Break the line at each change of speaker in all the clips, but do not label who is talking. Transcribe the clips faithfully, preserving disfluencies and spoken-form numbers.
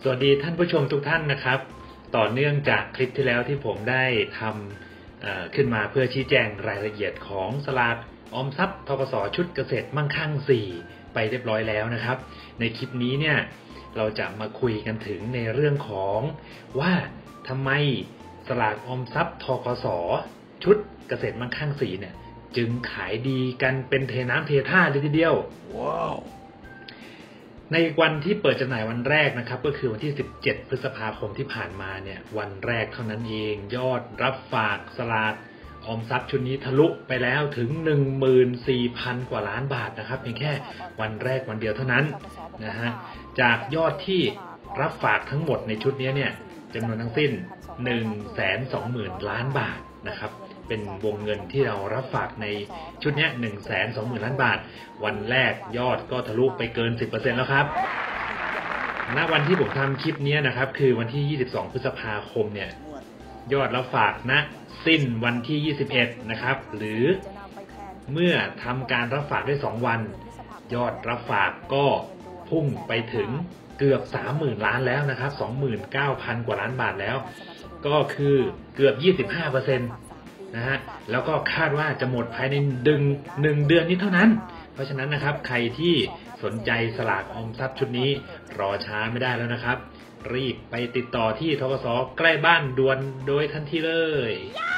สวัสดีท่านผู้ชมทุกท่านนะครับต่อเนื่องจากคลิปที่แล้วที่ผมได้ทำขึ้นมาเพื่อชี้แจงรายละเอียดของสลากออมทรัพย์ธกส.ชุดเกษตรมั่งคั่งสี่ไปเรียบร้อยแล้วนะครับในคลิปนี้เนี่ยเราจะมาคุยกันถึงในเรื่องของว่าทำไมสลากออมทรัพย์ธกส.ชุดเกษตรมั่งคั่งสี่เนี่ยจึงขายดีกันเป็นเทน้ำเทท่าเลยทีเดียวว้าวในวันที่เปิดจำหน่ายวันแรกนะครับก็คือวันที่สิบเจ็ดพฤษภาคมที่ผ่านมาเนี่ยวันแรกเท่านั้นเองยอดรับฝากสลากออมทรัพย์ชุดนี้ทะลุไปแล้วถึง หนึ่งหมื่นสี่พัน กว่าล้านบาทนะครับเพียงแค่วันแรกวันเดียวเท่านั้นนะฮะจากยอดที่รับฝากทั้งหมดในชุดนี้เนี่ยจำนวนทั้งสิ้น หนึ่งแสนสองหมื่น ล้านบาทนะครับเป็นวงเงินที่เรารับฝากในชุดนี้ หนึ่งแสนสองหมื่น ล้านบาทวันแรกยอดก็ทะลุไปเกิน สิบเปอร์เซ็นต์ แล้วครับณวันที่ผมทำคลิปนี้นะครับคือวันที่ยี่สิบสองพฤษภาคมเนี่ยยอดรับฝากณสิ้นวันที่ยี่สิบเอ็ดนะครับหรือเมื่อทำการรับฝากได้สองวันยอดรับฝากก็พุ่งไปถึงเกือบ สามหมื่น ล้านแล้วนะครับ สองหมื่นเก้าพัน กว่าล้านบาทแล้วก็คือเกือบ ยี่สิบห้าเปอร์เซ็นต์ นะฮะแล้วก็คาดว่าจะหมดภายในดึงหนึ่งเดือนนี้เท่านั้นเพราะฉะนั้นนะครับใครที่สนใจสลากออมทรัพย์ชุดนี้รอช้าไม่ได้แล้วนะครับรีบไปติดต่อที่ธกส.ใกล้บ้านด่วนโดยทันทีเลย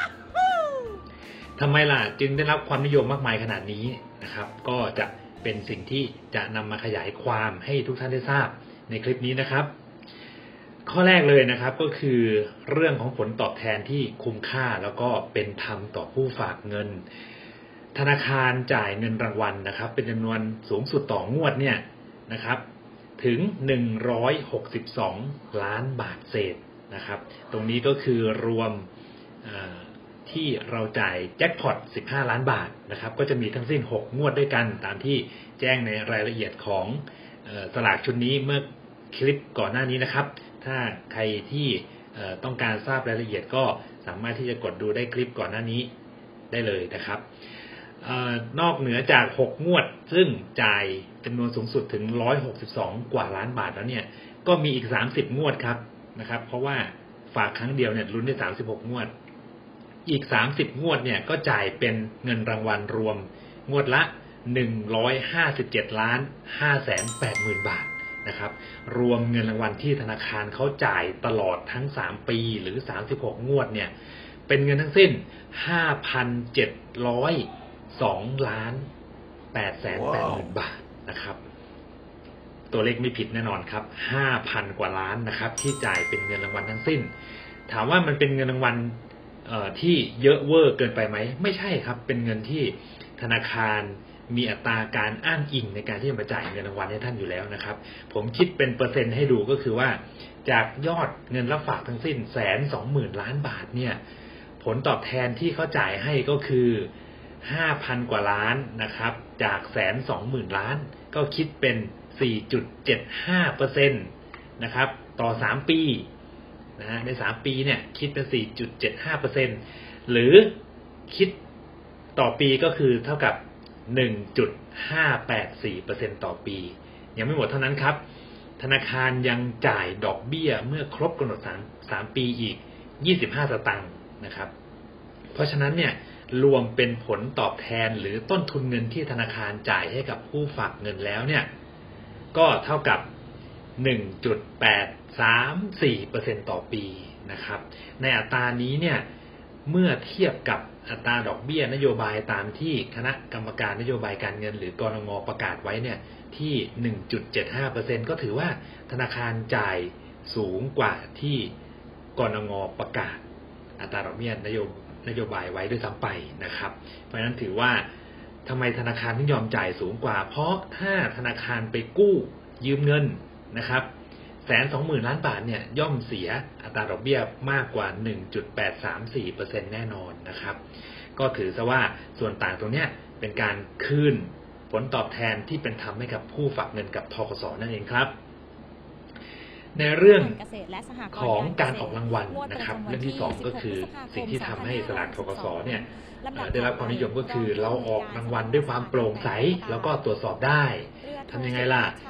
ทำไมล่ะจึงได้รับความนิยมมากมายขนาดนี้นะครับก็จะเป็นสิ่งที่จะนำมาขยายความให้ทุกท่านได้ทราบในคลิปนี้นะครับข้อแรกเลยนะครับก็คือเรื่องของผลตอบแทนที่คุ้มค่าแล้วก็เป็นธรรมต่อผู้ฝากเงินธนาคารจ่ายเงินรางวัลนะครับเป็นจำนวนสูงสุดต่องวดเนี่ยนะครับถึงหนึ่งร้อยหกสิบสองล้านบาทเศษนะครับตรงนี้ก็คือรวมที่เราจ่ายแจ็คพอตสิบห้าล้านบาทนะครับก็จะมีทั้งสิ้นหกงวดด้วยกันตามที่แจ้งในรายละเอียดของสลากชุดนี้เมื่อคลิปก่อนหน้านี้นะครับถ้าใครที่ต้องการทราบรายละเอียดก็สามารถที่จะกดดูได้คลิปก่อนหน้านี้ได้เลยนะครับนอกเหนือจากหกงวดซึ่งจ่ายจำนวนสูงสุดถึงหนึ่งร้อยหกสิบสองกว่าล้านบาทแล้วเนี่ยก็มีอีกสามสิบงวดครับนะครับเพราะว่าฝากครั้งเดียวเนี่ยลุ้นได้สามสิบหกงวดอีกสามสิบงวดเนี่ยก็จ่ายเป็นเงินรางวัลรวมงวดละหนึ่งร้อยห้าสิบเจ็ดล้านห้าแสนแปดหมื่นบาทนะครับรวมเงินรางวัลที่ธนาคารเขาจ่ายตลอดทั้งสามปีหรือสามสิบหกงวดเนี่ยเป็นเงินทั้งสิ้น ห้าพันเจ็ดร้อยสองล้านแปดแสนแปดหมื่นบาทนะครับตัวเลขไม่ผิดแน่นอนครับ ห้าพัน กว่าล้านนะครับที่จ่ายเป็นเงินรางวัลทั้งสิ้นถามว่ามันเป็นเงินรางวัลเอ่อที่เยอะเวอร์เกินไปไหมไม่ใช่ครับเป็นเงินที่ธนาคารมีอัตราการอ้างอิงในการที่จะมาจ่ายเงินรางวัลให้ท่านอยู่แล้วนะครับผมคิดเป็นเปอร์เซ็นต์ให้ดูก็คือว่าจากยอดเงินรับฝากทั้งสิ้นแสนสองหมื่นล้านบาทเนี่ยผลตอบแทนที่เขาจ่ายให้ก็คือห้าพัน กว่าล้านนะครับจากแสนสองหมื่นล้านก็คิดเป็น สี่จุดเจ็ดห้าเปอร์เซ็นต์ นะครับต่อสามปีนะฮะในสามปีเนี่ยคิดเป็น สี่จุดเจ็ดห้าเปอร์เซ็นต์ หรือคิดต่อปีก็คือเท่ากับ หนึ่งจุดห้าแปดสี่เปอร์เซ็นต์ ต่อปียังไม่หมดเท่านั้นครับธนาคารยังจ่ายดอกเบี้ยเมื่อครบกำหนดสาม สามปีอีกยี่สิบห้าสตางค์นะครับเพราะฉะนั้นเนี่ยรวมเป็นผลตอบแทนหรือต้นทุนเงินที่ธนาคารจ่ายให้กับผู้ฝากเงินแล้วเนี่ยก็เท่ากับ หนึ่งจุดแปดสามสี่เปอร์เซ็นต์ ต่อปีนะครับในอัตรานี้เนี่ยเมื่อเทียบกับอัตราดอกเบี้ยนโยบายตามที่คณะกรรมการนโยบายการเงินหรือกนง.ประกาศไว้เนี่ยที่ หนึ่งจุดเจ็ดห้าเปอร์เซ็นต์ ก็ถือว่าธนาคารจ่ายสูงกว่าที่กนง.ประกาศอัตราดอกเบี้ยนโยบายนโยบายไว้ด้วยซ้ำไปนะครับเพราะฉะนั้นถือว่าทำไมธนาคารถึงยอมจ่ายสูงกว่าเพราะถ้าธนาคารไปกู้ยืมเงินนะครับแสนสองหมื่นล้านบาทเนี่ยย่อมเสียอัตราดอกเบี้ยมากกว่า หนึ่งจุดแปดสามสี่เปอร์เซ็นต์ แน่นอนนะครับก็ถือซะว่าส่วนต่างตรงเนี้ยเป็นการคืนผลตอบแทนที่เป็นธรรมให้กับผู้ฝากเงินกับธกส.นั่นเองครับในเรื่องของการออกรางวัลนะครับเรื่องที่สองก็คือสิ่งที่ทำให้สลากธกส.เนี่ยได้รับความนิยมก็คือเราออกรางวัลด้วยความโปร่งใสแล้วก็ตรวจสอบได้ทำยังไงล่ะ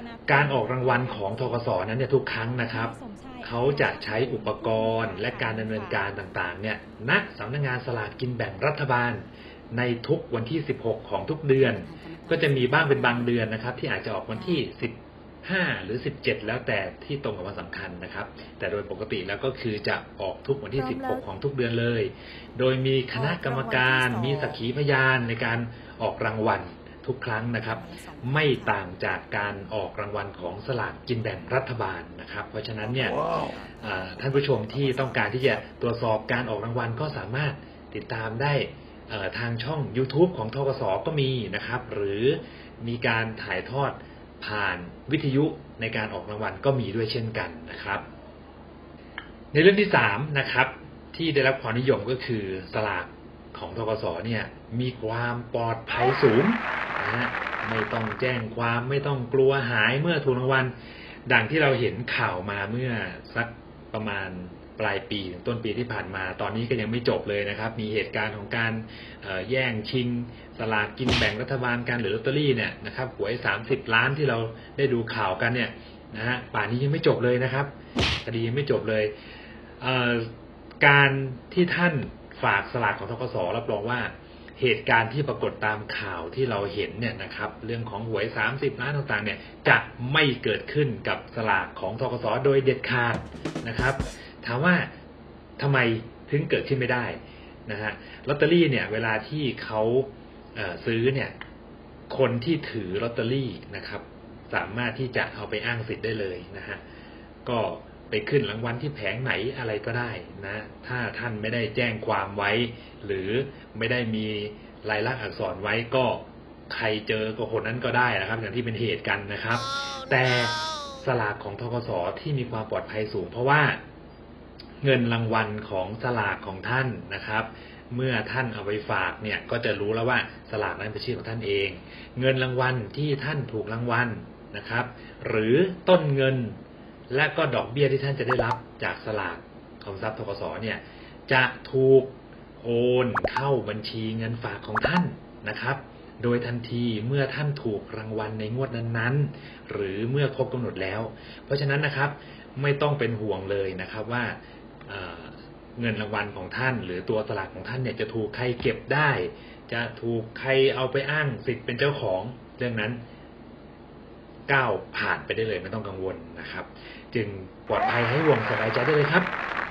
การออกรางวัลของธกส.นั้นเนี่ยทุกครั้งนะครับเขาจะใช้อุปกรณ์และการดำเนินการต่างๆเนี่ยณสำนักงานสลากกินแบ่งรัฐบาลในทุกวันที่สิบหกของทุกเดือนก็จะมีบ้างเป็นบางเดือนนะครับที่อาจจะออกวันที่สิบห้าหรือสิบเจ็ดแล้วแต่ที่ตรงกับวันสำคัญนะครับแต่โดยปกติแล้วก็คือจะออกทุกวันที่สิบหกของทุกเดือนเลยโดยมีคณะกรรมการมีสักขีพยานในการออกรางวัลทุกครั้งนะครับไม่ต่างจากการออกรางวัลของสลากกินแบ่งรัฐบาลนะครับเพราะฉะนั้นเนี่ย wow. ท่านผู้ชมที่ต้องการที่จะตรวจสอบการออกรางวัลก็สามารถติดตามได้ทางช่อง YouTube ของธกส.ก็มีนะครับหรือมีการถ่ายทอดผ่านวิทยุในการออกรางวัลก็มีด้วยเช่นกันนะครับในเรื่องที่สามนะครับที่ได้รับความนิยมก็คือสลากของธกส.เนี่ยมีความปลอดภัยสูงนะฮะไม่ต้องแจ้งความไม่ต้องกลัวหายเมื่อถูกรางวัลดังที่เราเห็นข่าวมาเมื่อสักประมาณปลายปีถึงต้นปีที่ผ่านมาตอนนี้ก็ยังไม่จบเลยนะครับมีเหตุการณ์ของการแย่งชิงสลากกินแบ่งรัฐบาลกันหรือลอตเตอรี่เนี่ยนะครับหวยสามสิบล้านที่เราได้ดูข่าวกันเนี่ยนะฮะป่านนี้ยังไม่จบเลยนะครับคดียังไม่จบเลยการที่ท่านฝากสลากของธกส.รับรองว่าเหตุการณ์ที่ปรากฏตามข่าวที่เราเห็นเนี่ยนะครับเรื่องของหวยสามสิบล้านต่างๆเนี่ยจะไม่เกิดขึ้นกับสลากของธกส.โดยเด็ดขาดนะครับถามว่าทำไมถึงเกิดขึ้นไม่ได้นะฮะลอตเตอรี่เนี่ยเวลาที่เขาเอ่อซื้อเนี่ยคนที่ถือลอตเตอรี่นะครับสามารถที่จะเอาไปอ้างสิทธิ์ได้เลยนะฮะก็ไปขึ้นรางวัลที่แผงไหนอะไรก็ได้นะถ้าท่านไม่ได้แจ้งความไว้หรือไม่ได้มีลายลักษณ์อักษรไว้ก็ใครเจอก็คนนั้นก็ได้นะครับอย่างที่เป็นเหตุกันนะครับแต่สลากของธกส.ที่มีความปลอดภัยสูงเพราะว่าเงินรางวัลของสลากของท่านนะครับเมื่อท่านเอาไปฝากเนี่ยก็จะรู้แล้วว่าสลากนั้นเป็นชื่อของท่านเองเงินรางวัลที่ท่านถูกรางวัลนะครับหรือต้นเงินและก็ดอกเบี้ยที่ท่านจะได้รับจากสลากออมทรัพย์ธกส.เนี่ยจะถูกโอนเข้าบัญชีเงินฝากของท่านนะครับโดยทันทีเมื่อท่านถูกรางวัลในงวดนั้นๆหรือเมื่อครบกำหนดแล้วเพราะฉะนั้นนะครับไม่ต้องเป็นห่วงเลยนะครับว่าเงินรางวัลของท่านหรือตัวสลากของท่านเนี่ยจะถูกใครเก็บได้จะถูกใครเอาไปอ้างสิทธิ์เป็นเจ้าของเรื่องนั้นก้าวผ่านไปได้เลยไม่ต้องกังวลนะครับจึงปลอดภัยให้วงสบายใจได้เลยครับ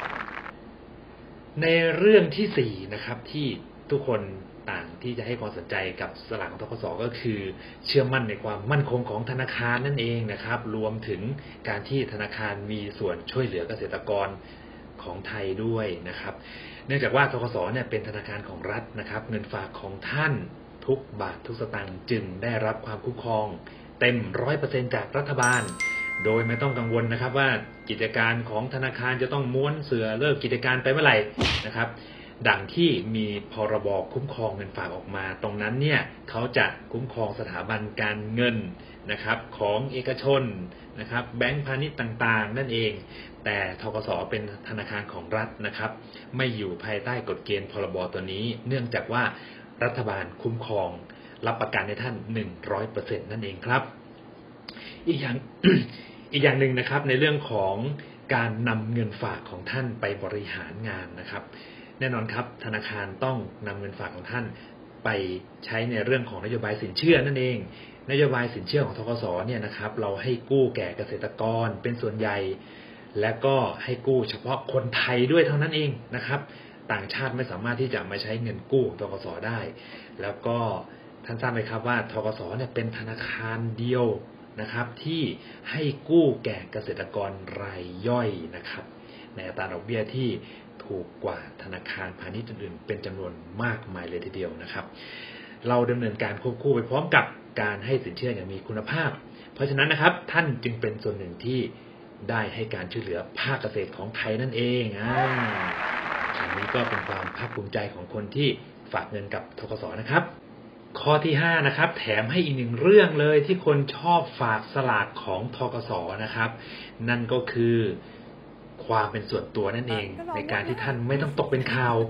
ในเรื่องที่สี่นะครับที่ทุกคนต่างที่จะให้ความสนใจกับสลากของธกส.ก็คือเชื่อมั่นในความมั่นคงของธนาคารนั่นเองนะครับรวมถึงการที่ธนาคารมีส่วนช่วยเหลือเกษตรกรของไทยด้วยนะครับเนื่องจากว่าธกส.เนี่ยเป็นธนาคารของรัฐนะครับเงินฝากของท่านทุกบาททุกสตางค์จึงได้รับความคุ้มครองเต็ม ร้อยเปอร์เซ็นต์ จากรัฐบาลโดยไม่ต้องกังวลนะครับว่ากิจการของธนาคารจะต้องม้วนเสือเลิกกิจการไปเมื่อไหร่นะครับดังที่มีพรบคุ้มครองเงินฝากออกมาตรงนั้นเนี่ยเขาจะคุ้มครองสถาบันการเงินนะครับของเอกชนนะครับแบงก์พาณิชย์ต่างๆนั่นเองแต่ธกส.เป็นธนาคารของรัฐนะครับไม่อยู่ภายใต้กฎเกณฑ์พรบตัวนี้เนื่องจากว่ารัฐบาลคุ้มครองรับประกันให้ท่าน หนึ่งร้อยเปอร์เซ็นต์ นั่นเองครับอีกอย่าง อีกอย่างหนึ่งนะครับในเรื่องของการนำเงินฝากของท่านไปบริหารงานนะครับแน่นอนครับธนาคารต้องนำเงินฝากของท่านไปใช้ในเรื่องของนโยบายสินเชื่อนั่นเองนโยบายสินเชื่อของธกส.เนี่ยนะครับเราให้กู้แก่เกษตรกรเป็นส่วนใหญ่และก็ให้กู้เฉพาะคนไทยด้วยเท่านั้นเองนะครับต่างชาติไม่สามารถที่จะมาใช้เงินกู้ธกส.ได้แล้วก็ท่านทราบไหมครับว่าธกส.เนี่ยเป็นธนาคารเดียวนะครับที่ให้กู้แก่เกษตรกรรายย่อยนะครับในอัตราดอกเบี้ยที่ถูกกว่าธนาคารพาณิชย์อื่นๆเป็นจำนวนมากมายเลยทีเดียวนะครับเราดำเนินการควบคู่ไปพร้อมกับการให้สินเชื่ออย่างมีคุณภาพเพราะฉะนั้นนะครับท่านจึงเป็นส่วนหนึ่งที่ได้ให้การช่วยเหลือภาคเกษตรของไทยนั่นเองอ่าอันนี้ก็เป็นความภาคภูมิใจของคนที่ฝากเงินกับธกส.นะครับข้อที่ห้านะครับแถมให้อีกหนึ่งเรื่องเลยที่คนชอบฝากสลากของธกส.นะครับนั่นก็คือความเป็นส่วนตัวนั่นเองในการที่ท่านไม่ต้องตกเป็นข่าว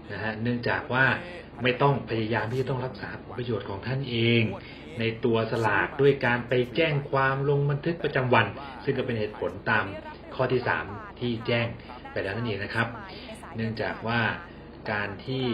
นะฮะเนื่องจากว่าไม่ต้องพยายามที่จะต้องรักษาผลประโยชน์ของท่านเองในตัวสลากด้วยการไปแจ้งความลงบันทึกประจำวัน ซึ่งก็เป็นเหตุผลตามข้อที่สามที่แจ้งไปแล้วนั่นเองนะครับ เนื่องจากว่าการที่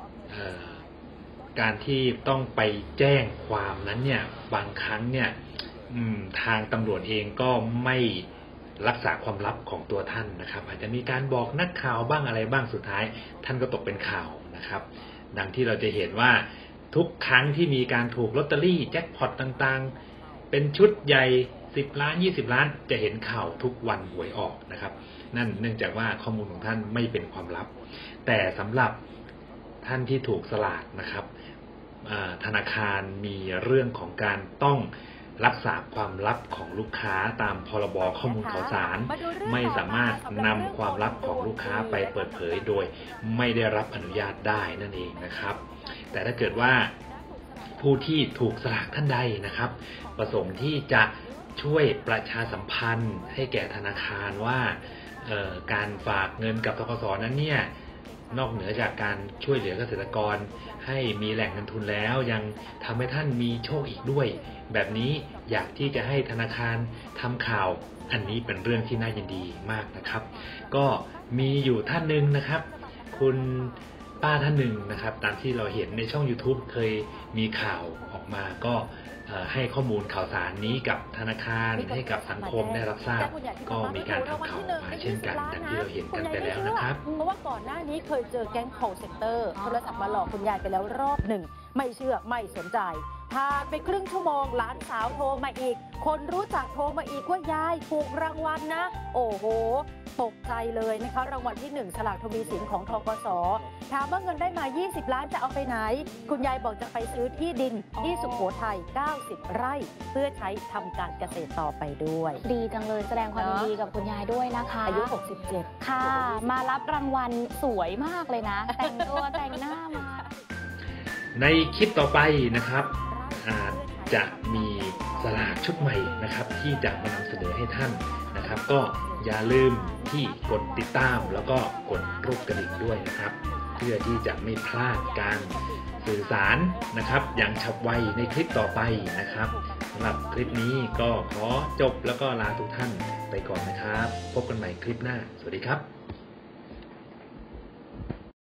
การที่ต้องไปแจ้งความนั้นเนี่ยบางครั้งเนี่ยทางตำรวจเองก็ไม่รักษาความลับของตัวท่านนะครับอาจจะมีการบอกนักข่าวบ้างอะไรบ้างสุดท้ายท่านก็ตกเป็นข่าวนะครับดังที่เราจะเห็นว่าทุกครั้งที่มีการถูกลอตเตอรี่แจ็คพอตต่างๆเป็นชุดใหญ่สิบล้านยี่สิบล้านจะเห็นข่าวทุกวันหวยออกนะครับนั่นเนื่องจากว่าข้อมูลของท่านไม่เป็นความลับแต่สำหรับท่านที่ถูกสลากนะครับธนาคารมีเรื่องของการต้องรักษาความลับของลูกค้าตามพรบข้อมูลข่าวสารไม่สามารถนำความลับของลูกค้าไปเปิดเผยโดยไม่ได้รับอนุญาตได้นั่นเองนะครับแต่ถ้าเกิดว่าผู้ที่ถูกสลากท่านใดนะครับประสงค์ที่จะช่วยประชาสัมพันธ์ให้แก่ธนาคารว่าการฝากเงินกับธกส.นั้นเนี่ยนอกเหนือจากการช่วยเหลือเกษตรกรให้มีแหล่งเงินทุนแล้วยังทำให้ท่านมีโชคอีกด้วยแบบนี้อยากที่จะให้ธนาคารทำข่าวอันนี้เป็นเรื่องที่น่ายินดีมากนะครับก็มีอยู่ท่านหนึ่งนะครับคุณป้าท่านหนึ่งนะครับตามที่เราเห็นในช่อง YouTube เคยมีข่าวออกมาก็ให้ข้อมูลข่าวสารนี้กับธนาคารให้กับสังคมได้รับทราบก็มีการทำข่าวมาเช่นกันดังที่เราเห็นกันไปแล้วนะครับ
เพราะว่าก่อนหน้านี้เคยเจอแก๊ง call center โทรศัพท์มาหลอกคุณยายไปแล้วรอบหนึ่งไม่เชื่อไม่สนใจผ่านไปครึ่งชั่วโมงหลานสาวโทรมาอีกคนรู้จักโทรมาอีกว่ายายถูกรางวัลนะโอ้โหตกใจเลยนะคะรางวัลที่หนึ่งฉลากทวีสินของธกส.ถามว่าเงินได้มายี่สิบล้านจะเอาไปไหนคุณยายบอกจะไปซื้อที่ดินที่สุโขทัยเก้าสิบไร่เพื่อใช้ทำการเกษตรต่อไปด้วย
ดีจังเลยแสดงความยินดีกับคุณยายด้วยนะคะ
อายุหกสิบเจ็ด
ค่ะมารับรางวัลสวยมากเลยนะแต่งตัวแต่งหน้ามา
ในคลิปต่อไปนะครับอาจจะมีสลากชุดใหม่นะครับที่จะมานำเสนอให้ท่านนะครับก็อย่าลืมที่กดติดตามแล้วก็กดรูปกระดิ่งด้วยนะครับเพื่อที่จะไม่พลาดการสื่อสารนะครับอย่างฉับไวในคลิปต่อไปนะครับสำหรับคลิปนี้ก็ขอจบแล้วก็ลาทุกท่านไปก่อนนะครับพบกันใหม่คลิปหน้าสวัสดีครับ